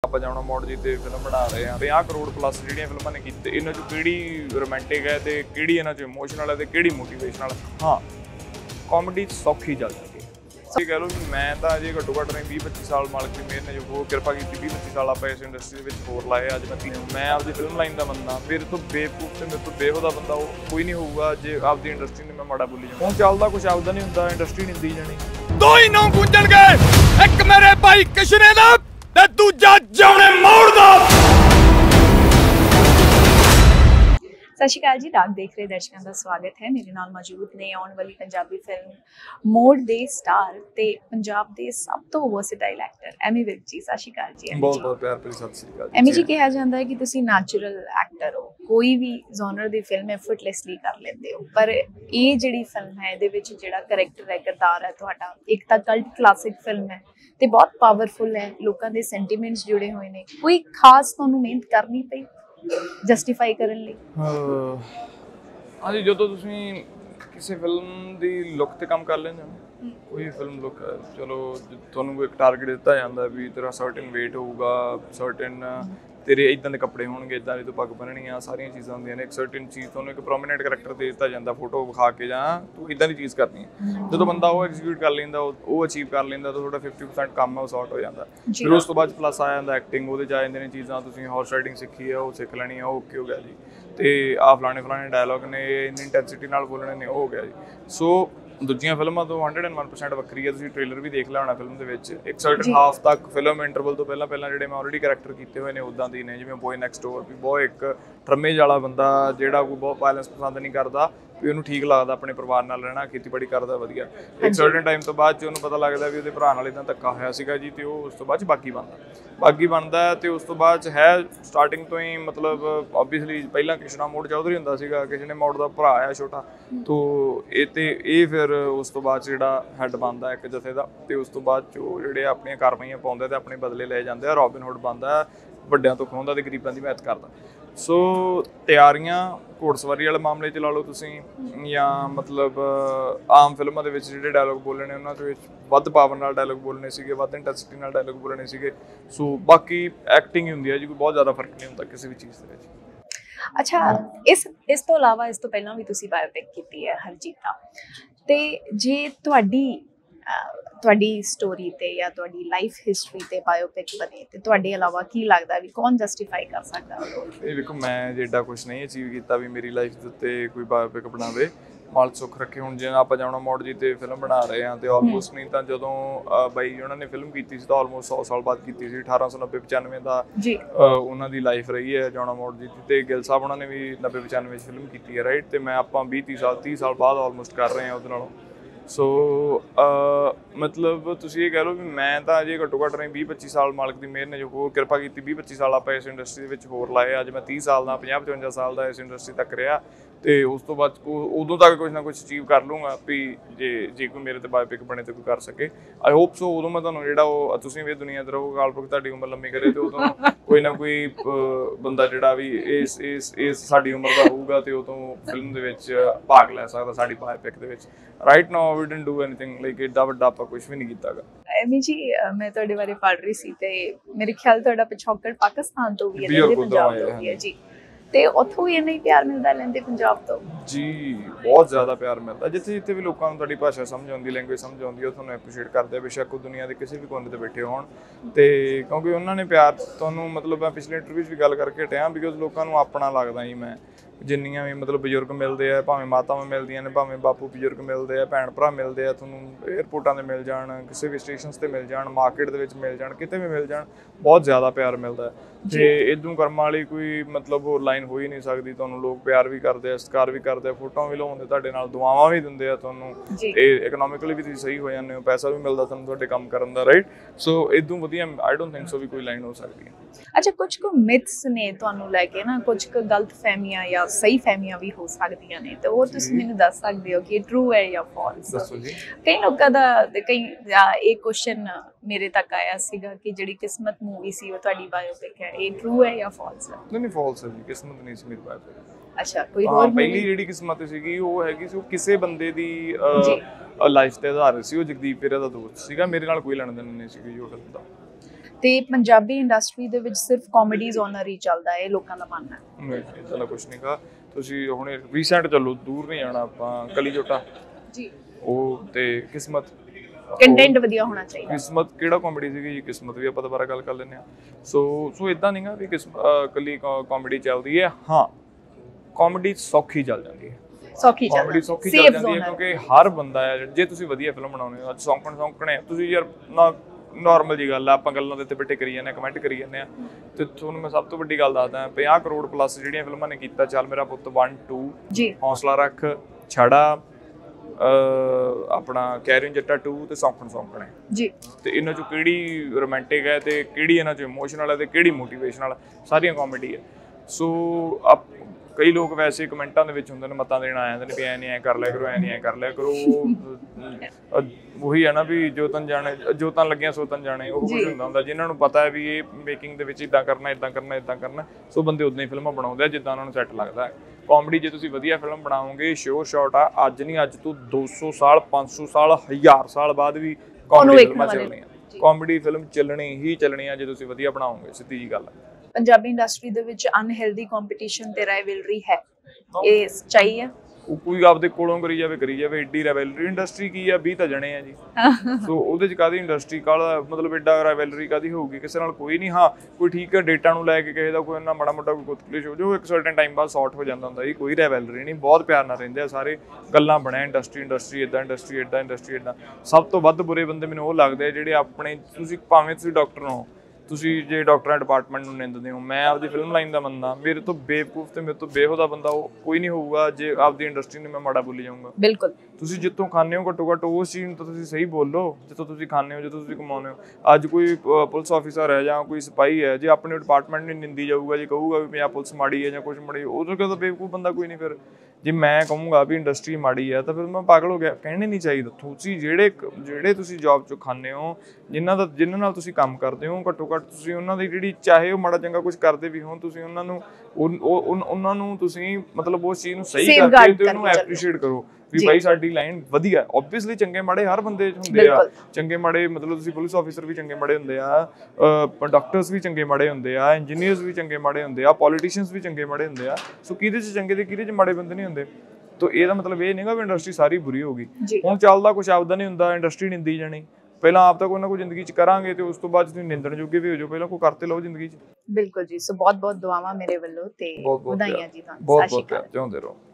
ਆਪਾਂ ਜਾਣਾ ਮੋੜ ਜੀ ਤੇ ਫਿਲਮ ਬਣਾ ਰਹੇ ਹਾਂ 50 ਕਰੋੜ ਪਲੱਸ ਜਿਹੜੀਆਂ ਫਿਲਮਾਂ ਨੇ ਕੀਤੇ ਇਹਨਾਂ 'ਚ ਕਿਹੜੀ ਰੋਮਾਂਟਿਕ ਹੈ ਤੇ ਕਿਹੜੀ ਇਹਨਾਂ 'ਚ ਇਮੋਸ਼ਨਲ ਹੈ ਤੇ ਕਿਹੜੀ ਮੋਟੀਵੇਸ਼ਨਲ। ਹਾਂ ਕਾਮੇਡੀ ਸੌਖੀ ਚੱਲ ਜਾਂਦੀ ਇਹ ਕਹਿ ਲਓ ਵੀ ਮੈਂ ਤਾਂ ਅਜੇ ਘੱਟੋ ਘੱਟ ਨਹੀਂ 20-25 ਸਾਲ ਮਾਲਕ ਦੀ ਮਿਹਰ ਨੇ ਜੋ ਕਿਰਪਾ ਕੀਤੀ 20-25 ਸਾਲ ਆਪਾਂ ਇਸ ਇੰਡਸਟਰੀ ਦੇ ਵਿੱਚ ਹੋਰ ਲਾਏ ਅੱਜ ਮੈਂ ਆਪਦੀ ਫਿਲਮ ਲਾਈਨ ਦਾ ਬੰਦਾ ਮੇਰੇ ਤੋਂ ਬੇਵਕੂਫ ਤੇ ਮੇਰੇ ਤੋਂ ਬੇਹੂਦਾ ਬੰਦਾ ਉਹ ਕੋਈ ਨਹੀਂ ਹੋਊਗਾ ਜੇ ਆਪਦੀ ਇੰਡਸਟਰੀ ਨੇ ਮੈਂ ਮਾੜਾ ਬੋਲੀ ਜਾਵਾਂ। ਹੁਣ ਚੱਲਦਾ ਕੁਛ ਆਪਦਾ ਨਹੀਂ ਹੁੰਦਾ ਇੰਡਸਟਰੀ ਨਹੀਂ ਹੁੰਦੀ ਜਾਣੀ ਦੋ ਹੀ ਨਾਂ ਗੂੰਜਣਗੇ ਇੱਕ ਮੇਰੇ ਭਾਈ ਕਿਸ਼ਨੇ ਦਾ ਤੇ ਦੂਜਾ ਜਾਣੇ ਮੋੜ ਦਾ। ਸਤਿ ਸ਼੍ਰੀ ਅਕਾਲ ਜੀ ਰਾਗ ਦੇਖ ਰਹੇ ਦਰਸ਼ਕਾਂ ਦਾ ਸਵਾਗਤ ਹੈ। ਮੇਰੇ ਨਾਲ ਮੌਜੂਦ ਨੇ ਆਉਣ ਵਾਲੀ ਪੰਜਾਬੀ ਫਿਲਮ ਮੋੜ ਦੇ ਸਟਾਰ ਤੇ ਪੰਜਾਬ ਦੇ ਸਭ ਤੋਂ ਵਰਸੇਟਾਈਲ ਐਕਟਰ ਐਮੀ ਵਿਰਕ ਜੀ। ਸਤਿ ਸ਼੍ਰੀ ਅਕਾਲ ਜੀ। ਬਹੁਤ ਬਹੁਤ ਪਿਆਰ ਭਰੀ ਸਤਿ ਸ਼੍ਰੀ ਅਕਾਲ। ਐਮੀ ਜੀ ਕਿਹਾ ਜਾਂਦਾ ਹੈ ਕਿ ਤੁਸੀਂ ਨੈਚੁਰਲ ਐਕਟਰ ਹੋ, ਕੋਈ ਵੀ ਜਨਰ ਦੀ ਫਿਲਮ ਐਫਰਟਲੈਸਲੀ ਕਰ ਲੈਂਦੇ ਹੋ, ਪਰ ਇਹ ਜਿਹੜੀ ਫਿਲਮ ਹੈ ਇਹਦੇ ਵਿੱਚ ਜਿਹੜਾ ਕਰੈਕਟਰ ਹੈ ਕਿਰਦਾਰ ਹੈ ਤੁਹਾਡਾ ਇੱਕ ਤਾਂ ਕਲਟ ਕਲਾਸਿਕ ਫਿਲਮ ਹੈ ਤੇ ਬਹੁਤ ਪਾਵਰਫੁਲ ਹੈ, ਲੋਕਾਂ ਦੇ ਸੈਂਟੀਮੈਂਟਸ ਜੁੜੇ ਹੋਏ ਨੇ। ਕੋਈ ਖਾਸ ਤੁਹਾਨੂੰ ਮਿਹਨਤ ਕਰਨੀ ਪਈ ਜਸਟੀਫਾਈ ਕਰਨ ਲਈ? ਹਾਂਜੀ ਜਦੋਂ ਤੁਸੀਂ ਕਿਸੇ ਫਿਲਮ ਦੀ ਲੁੱਕ ਤੇ ਕੰਮ ਕਰ ਲੈਂਦੇ ਹੋ ਕੋਈ ਫਿਲਮ ਲੁੱਕ ਚਲੋ ਤੁਹਾਨੂੰ ਕੋਈ ਇੱਕ ਟਾਰਗੇਟ ਦਿੱਤਾ ਜਾਂਦਾ ਵੀ ਤੇਰਾ ਸਰਟਨ weight ਹੋਊਗਾ ਸਰਟਨ ਤੇਰੇ ਇਦਾਂ ਦੇ ਕੱਪੜੇ ਹੋਣਗੇ ਇਦਾਂ ਦੀ ਤੂੰ ਪੱਗ ਬੰਨਣੀ ਆ ਸਾਰੀਆਂ ਚੀਜ਼ਾਂ ਹੁੰਦੀਆਂ ਨੇ ਇੱਕ ਸਰਟਨ ਚੀਜ਼ ਤੁਹਾਨੂੰ ਇੱਕ ਪ੍ਰੋਮੀਨੈਂਟ ਕਰੈਕਟਰ ਦੇ ਦਿੱਤਾ ਜਾਂਦਾ ਫੋਟੋ ਵਿਖਾ ਕੇ ਜਾਂ ਤੂੰ ਇਦਾਂ ਦੀ ਚੀਜ਼ ਕਰਨੀ ਹੈ। ਜਦੋਂ ਬੰਦਾ ਉਹ ਐਗਜ਼ੀਕਿਊਟ ਕਰ ਲੈਂਦਾ ਉਹ ਅਚੀਵ ਕਰ ਲੈਂਦਾ ਤਾਂ ਤੁਹਾਡਾ 50% ਕੰਮ ਹੈ ਉਹ ਸੌਰਟ ਹੋ ਜਾਂਦਾ। ਫਿਰ ਉਸ ਤੋਂ ਬਾਅਦ ਪਲੱਸ ਆ ਜਾਂਦਾ ਐਕਟਿੰਗ ਉਹਦੇ 'ਚ ਆ ਜਾਂਦੇ ਨੇ ਚੀਜ਼ਾਂ ਤੁਸੀਂ ਹਾਰਸ ਰਾਈਡਿੰਗ ਸਿੱਖੀ ਹੈ ਉਹ ਸਿੱਖ ਲੈਣੀ ਆ ਉਹ ਓਕੇ ਹੋ ਗਿਆ ਜੀ ਤੇ ਆਹ ਫਲਾਣੇ ਡਾਇਲੌਗ ਨੇ ਇੰਨੀ ਇੰਟੈਂਸਿਟੀ ਨਾਲ ਬੋਲਣੇ ਨੇ ਉਹ ਹੋ ਗਿਆ ਜੀ। ਸੋ ਦੂਜੀਆਂ ਫਿਲਮਾਂ ਤੋਂ 101% ਵੱਖਰੀ ਹੈ। ਤੁਸੀਂ ਟ੍ਰੇਲਰ ਵੀ ਦੇਖ ਲਿਆ ਹੋਣਾ ਫਿਲਮ ਦੇ ਵਿੱਚ ਇੱਕ ਸਰਟਨ ਹਾਫ ਤੱਕ ਫਿਲਮ ਇੰਟਰਵਲ ਤੋਂ ਪਹਿਲਾਂ ਜਿਹੜੇ ਮੈਂ ਆਲਰੇਡੀ ਕਰੈਕਟਰ ਕੀਤੇ ਹੋਏ ਨੇ ਉੱਦਾਂ ਦੀ ਨੇ ਜਿਵੇਂ ਬੋਏ ਨੈਕਸਟ ਡੋਰ ਵੀ ਬਹੁਤ ਇੱਕ ਟਰਮੇਜ ਵਾਲਾ ਬੰਦਾ ਜਿਹੜਾ ਕੋਈ ਬਹੁਤ ਵਾਇਲੈਂਸ ਪਸੰਦ ਨਹੀਂ ਕਰਦਾ ਵੀ ਉਹਨੂੰ ਠੀਕ ਲੱਗਦਾ ਆਪਣੇ ਪਰਿਵਾਰ ਨਾਲ ਰਹਿਣਾ ਖੇਤੀਬਾੜੀ ਕਰਦਾ ਵਧੀਆ। ਇੱਕ ਸਰਟਨ ਟਾਈਮ ਤੋਂ ਬਾਅਦ 'ਚ ਉਹਨੂੰ ਪਤਾ ਲੱਗਦਾ ਵੀ ਉਹਦੇ ਭਰਾ ਨਾਲ ਇੱਦਾਂ ਧੱਕਾ ਹੋਇਆ ਸੀਗਾ ਜੀ ਤੇ ਉਹ ਉਸ ਤੋਂ ਬਾਅਦ 'ਚ ਬਾਗੀ ਬਣਦਾ ਤੇ ਉਸ ਤੋਂ ਬਾਅਦ 'ਚ ਹੈ ਸਟਾਰਟਿੰਗ ਤੋਂ ਹੀ ਮਤਲਬ ਓਬਵੀਅਸਲੀ ਪਹਿਲਾਂ ਕਿਸ਼ਨਾ ਮੋੜ ਚੌਧਰੀ ਹੁੰਦਾ ਸੀਗਾ ਕਿਸ਼ਨੇ ਮੋੜ ਦਾ ਭਰਾ ਆ ਛੋਟਾ ਤੋ ਇਹ ਫਿਰ ਉਸ ਤੋਂ ਬਾਅਦ ਜਿਹੜਾ ਹੈੱਡ ਬਣਦਾ ਇੱਕ ਜਥੇ ਦਾ ਤੇ ਉਸ ਤੋਂ ਬਾਅਦ 'ਚ ਉਹ ਜਿਹੜੇ ਆਪਣੀਆਂ ਕਾਰਵਾਈਆਂ ਪਾਉਂਦੇ ਤੇ ਆਪਣੇ ਬਦਲੇ ਲੈ ਜਾਂਦੇ ਆ ਰੋਬਿਨ ਹੁੱਡ ਬਣਦਾ ਵੱਡਿਆਂ ਤੋਂ ਖੋਹਦਾ ਤੇ ਗਰੀਬਾਂ ਦੀ ਮਦਦ ਕਰਦਾ। ਸੋ ਤਿਆਰੀਆਂ ਘੋੜਸਵਾਰੀ ਵਾਲੇ ਮਾਮਲੇ 'ਚ ਲਾ ਲਓ ਤੁਸੀਂ ਜਾਂ ਮਤਲਬ ਆਮ ਫਿਲਮਾਂ ਦੇ ਵਿੱਚ ਜਿਹੜੇ ਡਾਇਲੋਗ ਬੋਲਣੇ ਉਹਨਾਂ ਦੇ ਵਿੱਚ ਵੱਧ ਪਾਵਰ ਨਾਲ ਡਾਇਲੋਗ ਬੋਲਣੇ ਸੀਗੇ ਵੱਧ ਇੰਟੈਂਸਿਟੀ ਨਾਲ ਡਾਇਲੋਗ ਬੋਲਣੇ ਸੀਗੇ। ਸੋ ਬਾਕੀ ਐਕਟਿੰਗ ਹੀ ਹੁੰਦੀ ਹੈ ਜੀ ਕੋਈ ਬਹੁਤ ਜ਼ਿਆਦਾ ਫਰਕ ਨਹੀਂ ਹੁੰਦਾ ਕਿਸੇ ਵੀ ਚੀਜ਼ ਦੇ ਵਿੱਚ। ਅੱਛਾ ਇਸ ਤੋਂ ਇਲਾਵਾ ਇਸ ਤੋਂ ਪਹਿਲਾਂ ਵੀ ਤੁਸੀਂ ਬਾਇਓਪਿਕ ਕੀਤੀ ਹੈ ਹਰਜੀਤ ਦਾ ਤੇ ਜੇ ਤੁਹਾਡੀ ਸਟੋਰੀ ਤੇ ਜਾਂ ਤੁਹਾਡੀ ਲਾਈਫ ਹਿਸਟਰੀ ਤੇ ਬਾਇਓਪਿਕ ਬਣੇ ਤੇ ਤੁਹਾਡੇ ਇਲਾਵਾ ਕੀ ਲੱਗਦਾ ਵੀ ਕੌਣ ਜਸਟੀਫਾਈ ਕਰ ਸਕਦਾ? ਇਹ ਵੇਖੋ ਮੈਂ ਜਿਹੜਾ ਕੁਛ ਨਹੀਂ ਅਚੀਵ ਕੀਤਾ ਵੀ ਮੇਰੀ ਲਾਈਫ ਦੇ ਉੱਤੇ ਕੋਈ ਬਾਇਓਪਿਕ ਬਣਾਵੇ ਮਾਲਕ ਸੁੱਖ ਰੱਖੇ। ਹੁਣ ਜਿਵੇਂ ਆਪਾਂ ਜਾਣਾ ਮੋੜ ਜੀ ਤੇ ਫਿਲਮ ਬਣਾ ਰਹੇ ਹਾਂ ਤੇ ਆਲਮੋਸਟ ਨਹੀਂ ਤਾਂ ਜਦੋਂ ਬਾਈ ਉਹਨਾਂ ਨੇ ਫਿਲਮ ਕੀਤੀ ਸੀ ਤਾਂ ਆਲਮੋਸਟ 100 ਸਾਲ ਬਾਅਦ ਕੀਤੀ ਸੀ 1890-95 ਦਾ ਉਹਨਾਂ ਦੀ ਲਾਈਫ ਰਹੀ ਹੈ ਜਾਣਾ ਮੋੜ ਜੀ ਤੇ ਗਿੱਲ ਸਾਹਿਬ ਉਹਨਾਂ ਨੇ ਵੀ 90-95 'ਚ ਫਿਲਮ ਕੀਤੀ ਹੈ ਰਾਈਟ ਤੇ ਮੈਂ ਆਪਾਂ 20-30 ਸਾਲ ਬਾਅਦ ਆਲਮੋਸਟ ਕਰ ਰਹੇ ਹਾਂ ਉਹਦੇ ਨਾਲੋਂ। ਸੋ ਮਤਲਬ ਤੁਸੀਂ ਇਹ ਕਹਿ ਲਓ ਵੀ ਮੈਂ ਤਾਂ ਅਜੇ ਘੱਟੋ ਘੱਟ ਨਹੀਂ 20-25 ਸਾਲ ਮਾਲਕ ਦੀ ਮਿਹਰ ਨੇ ਜੋ ਕਿਰਪਾ ਕੀਤੀ 20-25 ਸਾਲ ਆਪਾਂ ਇਸ ਇੰਡਸਟਰੀ ਦੇ ਵਿੱਚ ਹੋਰ ਲਾਏ ਅੱਜ ਮੈਂ 30 ਸਾਲ ਦਾ 50-55 ਸਾਲ ਦਾ ਇਸ ਇੰਡਸਟਰੀ ਤੱਕ ਰਿਹਾ ਤੇ ਉਸ ਤੋਂ ਬਾਅਦ ਉਦੋਂ ਤੱਕ ਕੁਛ ਨਾ ਕੁਛ ਅਚੀਵ ਕਰ ਲੂੰਗਾ ਵੀ ਜੇ ਕੋਈ ਮੇਰੇ ਤੇ ਬਾਇਓਪਿਕ ਬਣੇ ਤੇ ਕੋਈ ਕਰ ਸਕੇ। ਆਈ ਹੋਪ ਸੋ ਉਦੋਂ ਮੈਂ ਤੁਹਾਨੂੰ ਜਿਹੜਾ ਉਹ ਤੁਸੀਂ ਵੀ ਦੁਨੀਆ ਤੇ ਰਹੋ ਕਾਲਪੁਰਖ ਤੁਹਾਡੀ ਉਮਰ ਲੰਮੀ ਕਰੇ ਤੇ ਉਦੋਂ ਕੋਈ ਨਾ ਕੋਈ ਬੰਦਾ ਜਿਹੜਾ ਵੀ ਇਸ ਸਾਡੀ ਉਮਰ ਦਾ ਹੋਊਗਾ ਤੇ ਉਦੋਂ ਫਿਲਮ ਦੇ ਵਿੱਚ ਭਾਗ ਲੈ ਸਕਦਾ ਸਾਡੀ ਬਾਇਓਪਿਕ ਦੇ ਵਿੱਚ। Right now we didn't do anything like ਏਡਾ ਵੱਡਾ ਆਪਾਂ ਕੁਛ ਵੀ ਨਹੀਂ ਕੀਤਾਗਾ। ਐਮੀ ਜੀ ਮੈਂ ਤੁਹਾਡੇ ਬਾਰੇ ਪੜ੍ਹ ਰਹੀ ਸੀ ਤੇ ਮੇਰੇ ਖਿਆਲ ਤੁਹਾਡਾ ਪਿਛੋਕੜ ਪਾਕਿਸਤਾਨ ਤੋਂ ਵੀ ਹੈ ਪੰਜਾਬ ਤੋਂ ਵੀ ਹੈ ਜੀ ਤੇ ਉੱਥੋਂ ਵੀ ਇੰਨਾ ਹੀ ਪਿਆਰ ਮਿਲਦਾ ਲੈਂਦੇ ਪੰਜਾਬ ਤੋਂ ਜੀ ਬਹੁਤ ਜ਼ਿਆਦਾ ਪਿਆਰ ਮਿਲਦਾ ਜਿੱਥੇ ਵੀ ਲੋਕਾਂ ਨੂੰ ਤੁਹਾਡੀ ਭਾਸ਼ਾ ਸਮਝ ਆਉਂਦੀ ਲੈਂਗੁਏਜ ਸਮਝ ਆਉਂਦੀ ਉਹ ਤੁਹਾਨੂੰ ਐਪਰੀਸ਼ੀਏਟ ਕਰਦੇ ਆ ਬੇਸ਼ੱਕ ਉਹ ਦੁਨੀਆ ਦੇ ਕਿਸੇ ਵੀ ਕੋਨੇ ਤੇ ਬੈਠੇ ਹੋਣ ਤੇ ਕਿਉਂਕਿ ਉਹਨਾਂ ਨੇ ਪਿਆਰ ਤੁਹਾਨੂੰ ਮਤਲਬ ਮੈਂ ਪਿਛਲੇ ਇੰਟਰਵਿਊ 'ਚ ਵੀ ਗੱਲ ਕਰਕੇ ਹਟਿਆ ਬਿਕੋਜ਼ ਲੋਕਾਂ ਨੂੰ ਆਪਣਾ ਲੱਗਦਾ ਜੀ ਮੈਂ ਜਿੰਨੀਆਂ ਵੀ ਮਤਲਬ ਬਜ਼ੁਰਗ ਮਿਲਦੇ ਆ ਭਾਵੇਂ ਮਾਤਾਵਾਂ ਮਿਲਦੀਆਂ ਨੇ ਭਾਵੇਂ ਬਾਪੂ ਬਜ਼ੁਰਗ ਮਿਲਦੇ ਆ ਭੈਣ ਭਰਾ ਮਿਲਦੇ ਆ ਤੁਹਾਨੂੰ ਏਅਰਪੋਰਟਾਂ 'ਤੇ ਮਿਲ ਜਾਣ ਕਿਸੇ ਵੀ ਸਟੇਸ਼ਨਸ 'ਤੇ ਮਿਲ ਜਾਣ ਮਾਰਕੀਟ ਦੇ ਵਿੱਚ ਮਿਲ ਜਾਣ ਕਿਤੇ ਵੀ ਮਿਲ ਜਾਣ ਬਹੁਤ ਜ਼ਿਆਦਾ ਪਿਆਰ ਮਿਲਦਾ ਤੇ ਇੱਦੋਂ ਕਰਮ ਵਾਲੀ ਕੋਈ ਮਤਲਬ ਹੋਰ ਲਾਈਨ ਹੋ ਹੀ ਨਹੀਂ ਸਕਦੀ। ਤੁਹਾਨੂੰ ਲੋਕ ਪਿਆਰ ਵੀ ਕਰਦੇ ਆ ਸਤਿਕਾਰ ਵੀ ਕਰਦੇ ਆ ਫੋਟੋਆਂ ਵੀ ਲਾਉਂਦੇ ਤੁਹਾਡੇ ਨਾਲ ਦੁਆਵਾਂ ਵੀ ਦਿੰਦੇ ਆ ਤੁਹਾਨੂੰ ਇਹ ਇਕਨੋਮਿਕਲੀ ਵੀ ਤੁਸੀਂ ਸਹੀ ਹੋ ਜਾਂਦੇ ਹੋ ਪੈਸਾ ਵੀ ਮਿਲਦਾ ਤੁਹਾਨੂੰ ਤੁਹਾਡੇ ਕੰਮ ਕਰਨ ਦਾ ਰਾਈਟ। ਸੋ ਇੱਦੋਂ ਵਧੀਆ ਆਈ ਡੋਂਟ ਥਿੰਕ ਸੋ ਵੀ ਕੋਈ ਲਾਈਨ ਹੋ ਸਕਦੀ ਹੈ। ਅੱਛਾ ਕੁਝ ਕੁ ਮਿਥਸ ਨੇ ਤੁਹਾਨੂੰ ਲੈ ਕੇ ਨਾ ਕੁਝ ਕੁ ਗਲਤ ਫਹਿਮੀਆਂ ਜਾਂ ਸਹੀ ਫਹਿਮੀਆਂ ਵੀ ਹੋ ਸਕਦੀਆਂ ਨੇ ਤੇ ਉਹ ਤੁਸੀਂ ਮੈਨੂੰ ਦੱਸ ਸਕਦੇ ਹੋ ਕਿ ਇਹ ਟਰੂ ਹੈ ਜਾਂ ਫਾਲਸ? ਦੱਸੋ ਜੀ। ਕਈ ਲੋਕਾਂ ਦਾ ਕਈ ਇਹ ਕੁਐਸਚਨ ਮੇਰੇ ਤੱਕ ਆਇਆ ਸੀਗਾ ਕਿ ਜਿਹੜੀ ਕਿਸਮਤ ਮੂਵੀ ਸੀ ਉਹ ਤੁਹਾਡੀ ਬਾਇਓਪਿਕ ਹੈ ਇਹ ਟਰੂ ਹੈ ਜਾਂ ਫਾਲਸ ਹੈ? ਨਹੀਂ ਫਾਲਸ ਹੈ ਜੀ ਕਿਸਮਤ ਨਹੀਂ ਸੀ ਮੇਰੀ ਬਾਇਓਪਿਕ। ਅੱਛਾ ਕੋਈ ਹੋਰ ਪਹਿਲੀ ਜਿਹੜੀ ਕਿਸਮਤ ਸੀਗੀ ਉਹ ਹੈਗੀ ਸੀ ਉਹ ਕਿਸੇ ਬੰਦੇ ਦੀ ਲਾਈਫ ਤੇ ਆਧਾਰਿਤ ਸੀ ਉਹ ਜਗਦੀਪ ਵੀਰੇ ਦਾ ਦੋਸਤ ਸੀਗਾ ਮੇਰੇ ਨਾਲ ਕੋਈ ਲੈਣ ਦੇਣ ਨਹੀਂ ਸੀਗੀ ਉਹ ਫਿਲਮ ਦਾ ਤੇ ਪੰਜਾਬੀ ਇੰਡਸਟਰੀ ਦੇ ਵਿੱਚ ਸਿਰਫ ਕਾਮੇਡੀ ਜ਼ੋਨਰ ਹੀ ਚੱਲਦਾ ਹੈ, ਇਹ ਲੋਕਾਂ ਦਾ ਮੰਨਣਾ ਹੈ। ਨਹੀਂ ਇੱਦਾਂ ਦਾ ਕੁਛ ਨਹੀਂ ਗਾ। ਤੁਸੀਂ ਹੁਣ ਰੀਸੈਂਟ ਚੱਲੋ, ਦੂਰ ਨਹੀਂ ਜਾਣਾ ਆਪਾਂ, ਕਲੀ ਜੋਟਾ ਜੀ, ਉਹ ਤੇ ਕਿਸਮਤ, ਕੰਟੈਂਟ ਵਧੀਆ ਹੋਣਾ ਚਾਹੀਦਾ। ਕਿਸਮਤ ਕਿਹੜਾ ਕਾਮੇਡੀ ਸੀਗੀ ਜੀ, ਕਿਸਮਤ ਵੀ ਆਪਾਂ ਦੁਬਾਰਾ ਗੱਲ ਕਰ ਲੈਂਦੇ ਹਾਂ। ਸੋ ਇਦਾਂ ਨਹੀਂ ਗਾ ਵੀ ਕੱਲੀ ਕਾਮੇਡੀ ਚੱਲਦੀ ਹੈ। ਹਾਂ ਕਾਮੇਡੀ ਸੌਖੀ ਚੱਲ ਜਾਂਦੀ ਹੈ, ਕਾਮੇਡੀ ਸੌਖੀ ਚੱਲ ਜਾਂਦੀ ਹੈ ਕਿਉਂਕਿ ਹਰ ਬੰਦਾ ਹੈ, ਜੇ ਤੁਸੀਂ ਵਧੀਆ ਫਿਲਮ ਬਣਾਉਂਦੇ ਹੋ, ਅੱਜ ਸੌਂਕਣੇ ਤੁਸੀਂ ਯਾਰ ਨਾ ਨਾਰਮਲ ਜੀ ਗੱਲ ਆ, ਆਪਾਂ ਗੱਲਾਂ ਦੇ ਉੱਤੇ ਬੈਠੇ ਕਰੀ ਜਾਂਦੇ ਆ, ਕਮੈਂਟ ਕਰੀ ਜਾਂਦੇ ਆ। ਤੇ ਤੁਹਾਨੂੰ ਮੈਂ ਸਭ ਤੋਂ ਵੱਡੀ ਗੱਲ ਦੱਸਦਾ, 50 ਕਰੋੜ ਪਲੱਸ ਜਿਹੜੀਆਂ ਫਿਲਮਾਂ ਨੇ ਕੀਤਾ, ਚੱਲ ਮੇਰਾ ਪੁੱਤ 1 2 ਜੀ, ਹੌਸਲਾ ਰੱਖ, ਛੜਾ, ਆਪਣਾ ਕੈਰੀਨ ਜੱਟਾ 2 ਤੇ ਸੌਂਕਣੇ ਜੀ, ਤੇ ਇਹਨਾਂ ਚੋਂ ਕਿਹੜੀ ਰੋਮਾਂਟਿਕ ਹੈ ਤੇ ਕਿਹੜੀ ਇਹਨਾਂ ਚੋਂ ਇਮੋਸ਼ਨਲ ਹੈ ਤੇ ਕਿਹੜੀ ਮੋਟੀਵੇਸ਼ਨਲ, ਸਾਰੀਆਂ ਕਾਮੇਡੀ ਹੈ। ਸੋ ਕਈ ਲੋਕ ਵੈਸੇ ਕਮੈਂਟਾਂ ਦੇ ਵਿੱਚ ਹੁੰਦੇ ਨੇ, ਮਤਾਂ ਦੇਣ ਆ ਜਾਂਦੇ ਨੇ ਵੀ ਐ ਨਹੀਂ ਐ ਕਰ ਲਿਆ ਕਰੋ, ਐ ਨਹੀਂ ਐ ਕਰ ਲਿਆ ਕਰੋ। ਉਹੀ ਹੈ ਨਾ ਵੀ ਜੋ ਤਨ ਜਾਣੇ, ਜੋ ਤਨ ਲੱਗਿਆ ਸੋ ਤਨ ਜਾਣੇ, ਉਹ ਕੁਝ ਹੁੰਦਾ ਜਿਨ੍ਹਾਂ ਨੂੰ ਪਤਾ ਹੈ ਵੀ ਇਹ ਮੇਕਿੰਗ ਦੇ ਵਿੱਚ ਇੱਦਾਂ ਕਰਨਾ ਇੱਦਾਂ ਕਰਨਾ ਇੱਦਾਂ ਕਰਨਾ, ਸੋ ਬੰਦੇ ਉਦਾਂ ਹੀ ਫਿਲਮਾਂ ਬਣਾਉਂਦੇ ਆ ਜਿੱਦਾਂ ਉਹਨਾਂ ਨੂੰ ਸੈੱਟ ਲੱਗਦਾ ਹੈ। ਕਾਮੇਡੀ ਜੇ ਤੁਸੀਂ ਵਧੀਆ ਫਿਲਮ ਬਣਾਓਗੇ, ਸ਼ੋਰ ਸ਼ਾਟ ਆ, ਅੱਜ ਨਹੀਂ ਅੱਜ ਤੋਂ 200 ਸਾਲ 500 ਸਾਲ 1000 ਸਾਲ ਬਾਅਦ ਵੀ ਕਾਮੇਡੀ ਫਿਲਮਾਂ ਚੱਲਣੀਆਂ। ਕਾਮੇਡੀ ਫਿਲਮ ਚੱਲਣੀ ਹੀ ਚੱਲਣੀ ਆ ਜੇ ਤੁਸੀਂ ਵਧੀਆ ਬਣਾਓਗੇ, ਸਿੱਧੀ ਜੀ ਗੱਲ ਹੈ। ਪੰਜਾਬੀ ਇੰਡਸਟਰੀ ਦੇ ਵਿੱਚ ਅਨਹੈਲਦੀ ਕੰਪੀਟੀਸ਼ਨ ਤੇ ਰਾਈਵਲਰੀ ਹੈ, ਇਹ ਸੱਚਾਈ ਹੈ? ਉਹ ਕੋਈ ਆਪਦੇ ਕੋਲੋਂ ਕਰੀ ਜਾਵੇ ਏਡੀ ਰਾਈਵਲਰੀ। ਇੰਡਸਟਰੀ ਕੀ ਆ, 20 ਤਾਂ ਜਣੇ ਆ ਜੀ। ਸੋ ਉਹਦੇ ਚ ਕਾਹਦੀ ਇੰਡਸਟਰੀ, ਕਾਹਦਾ ਮਤਲਬ ਏਡਾ ਰਾਈਵਲਰੀ ਕਾਹਦੀ ਹੋਊਗੀ, ਕਿਸੇ ਨਾਲ ਕੋਈ ਨਹੀਂ। ਹਾਂ ਕੋਈ ਠੀਕ ਹੈ ਡੇਟਾ ਨੂੰ ਲੈ ਕੇ ਕਿਸੇ ਦਾ ਕੋਈ ਇੰਨਾ ਮਾੜਾ ਮੋਟਾ ਕੋਈ ਕੁਤਕਲਿਸ਼ ਹੋ ਜੋ, ਇੱਕ ਸਰਟਨ ਟਾਈਮ ਬਾਅਦ ਸੌਰਟ ਹੋ ਜਾਂਦਾ ਹੁੰਦਾ ਜੀ, ਕੋਈ ਰਾਈਵਲਰੀ ਨਹੀਂ, ਬਹੁਤ ਪਿਆਰ ਨਾਲ ਰਹਿੰਦੇ ਆ ਸਾਰੇ। ਗੱਲਾਂ ਬਣਿਆ ਇੰਡਸਟਰੀ ਇੱਦਾਂ, ਇੰਡਸਟਰੀ ਇੱਦਾਂ। ਸਭ ਤੋਂ ਵੱਧ ਬੁਰੇ ਬੰਦੇ ਮੈਨੂੰ ਉਹ ਲੱਗਦੇ ਆ ਜਿਹੜੇ ਆਪਣੇ, ਤੁਸੀਂ ਭਾਵੇਂ ਤੁਸੀਂ ਡਾਕਟਰ ਹੋ, ਤੁਸੀਂ ਜੇ ਡਾਕਟਰਾਂ ਡਿਪਾਰਟਮੈਂਟ ਨੂੰ ਨਿੰਦਦੇ ਹੋ, ਮੈਂ ਆਪਦੀ ਫਿਲਮ ਲਾਈਨ ਦਾ ਬੰਦਾ, ਮੇਰੇ ਤੋਂ ਬੇਵਕੂਫ ਤੇ ਮੇਰੇ ਤੋਂ ਬੇਹੂਦਾ ਬੰਦਾ ਉਹ ਕੋਈ ਨਹੀਂ ਹੋਊਗਾ ਜੇ ਆਪਦੀ ਇੰਡਸਟਰੀ ਨੂੰ ਮੈਂ ਮਾੜਾ ਬੋਲੀ ਜਾਊਂਗਾ। ਬਿਲਕੁਲ। ਤੁਸੀਂ ਜਿੱਥੋਂ ਖਾਂਦੇ ਹੋ ਘੱਟੋ ਘੱਟ ਉਸ ਚੀਜ਼ ਨੂੰ ਤਾਂ ਤੁਸੀਂ ਸਹੀ ਬੋਲੋ, ਜਿੱਥੋਂ ਤੁਸੀਂ ਖਾਂਦੇ ਹੋ, ਜਿੱਥੋਂ ਤੁਸੀਂ ਕਮਾਉਂਦੇ ਹੋ। ਅੱਜ ਕੋਈ ਪੁਲਿਸ ਆਫੀਸਰ ਹੈ ਜਾਂ ਕੋਈ ਸਿਪਾਹੀ ਹੈ, ਜੇ ਆਪਣੇ ਡਿਪਾਰਟਮੈਂਟ ਨੂੰ ਨਿੰਦੀ ਜਾਊਗਾ, ਜੇ ਕਹੂਗਾ ਵੀ ਪੰਜਾਬ ਪੁਲਿਸ ਮਾੜੀ ਹੈ ਜਾਂ ਕੁਛ ਮਾੜੀ, ਉਦੋਂ ਕਹਿੰਦਾ ਬੇਵਕੂਫ ਬੰਦਾ ਕੋਈ ਨਹੀਂ। ਫਿਰ ਜੇ ਮੈਂ ਕਹੂੰਗਾ ਵੀ ਇੰਡਸਟਰੀ ਮਾੜੀ ਹੈ ਤਾਂ ਫਿਰ ਮੈਂ ਪਾਗਲ ਹੋ ਗਿਆ। ਕਹਿਣੇ ਨਹੀਂ ਚਾਹੀਦਾ। ਤੁਸੀਂ ਜਿਹੜੇ ਤੁਸੀਂ ਜੌਬ 'ਚੋਂ ਖਾਂਦੇ ਹੋ, ਜਿਨ੍ਹਾਂ ਨਾਲ ਤੁਸੀਂ ਕੰਮ ਕਰਦੇ ਹੋ, ਘੱਟੋ ਘੱਟ ਤੁਸੀਂ ਉਹਨਾਂ ਦੀ ਜਿਹੜੀ, ਚਾਹੇ ਉਹ ਮਾੜਾ ਚੰਗਾ ਕੁਝ ਕਰਦੇ ਵੀ ਹੋਣ, ਤੁਸੀਂ ਉਹਨਾਂ ਨੂੰ ਤੁਸੀਂ ਮਤਲਬ ਉਸ ਚੀਜ਼ ਨੂੰ ਸਹੀ ਕਰਕੇ ਤੇ ਉਹਨੂੰ ਐਪਰੀਸ਼ੀਏਟ ਕਰੋ ਵੀ ਭਾਈ ਸਾਡੀ ਲਾਈਨ ਵਧੀਆ। ਓਬਵੀਅਸਲੀ ਚੰਗੇ ਮਾੜੇ ਹਰ ਬੰਦੇ 'ਚ ਹੁੰਦੇ ਆ, ਚੰਗੇ ਮਾੜੇ ਮਤਲਬ ਤੁਸੀਂ ਪੁਲਿਸ ਆਫੀਸਰ ਵੀ ਚੰਗੇ ਮਾੜੇ ਹੁੰਦੇ ਆ, ਡਾਕਟਰਸ ਵੀ ਚੰਗੇ ਮਾੜੇ ਹੁੰਦੇ ਆ, ਇੰਜੀਨੀਅਰਸ ਵੀ ਚੰਗੇ ਮਾੜੇ ਹੁੰਦੇ ਆ, ਪੋਲੀਟੀਸ਼ੀਅਨਸ ਵੀ ਚੰਗੇ ਮਾੜੇ ਹੁੰਦੇ ਆ। ਸੋ ਕਿਹਦੇ 'ਚ ਚੰਗੇ ਤੇ ਕਿਹਦੇ 'ਚ ਮਾੜੇ ਬੰਦੇ ਨਹੀਂ ਹੁੰਦੇ। ਤਾਂ ਇਹਦਾ ਮਤਲਬ ਇਹ ਨਹੀਂਗਾ ਵੀ ਇੰਡਸਟਰੀ ਸਾਰੀ ਬੁਰੀ ਹੋ ਗਈ। ਹੁਣ ਚੱਲਦਾ ਕੁਛ ਆਪਦਾ ਨਹੀਂ ਹੁੰਦਾ, ਇੰਡਸਟਰੀ ਨਿੰਦੀ ਜਾਣੀ। ਪਹਿਲਾਂ ਆਪ ਤਾਂ ਕੋਈ ਨਾ ਕੋਈ ਜ਼ਿੰਦਗੀ 'ਚ ਕਰਾਂਗੇ ਤੇ ਉਸ ਤੋਂ ਬਾਅਦ ਤੁਸੀਂ ਨਿੰਦਣ ਜੋਗੇ ਵੀ ਹੋ ਜਾਓ, ਪਹਿਲਾਂ ਕੋਈ ਕਰਤੇ ਲਓ ਜ਼ਿੰਦਗੀ 'ਚ। ਬਿਲਕੁਲ ਜੀ। ਸੋ ਬਹੁਤ ਬਹੁਤ ਦੁਆਵਾਂ ਮੇਰੇ ਵੱਲੋਂ ਤੇ ਵਧਾਈਆਂ ਜੀ ਤੁਹਾਨੂੰ। ਬਹੁਤ ਬਹੁਤ ਜਿਉਂਦੇ ਰਹੋ।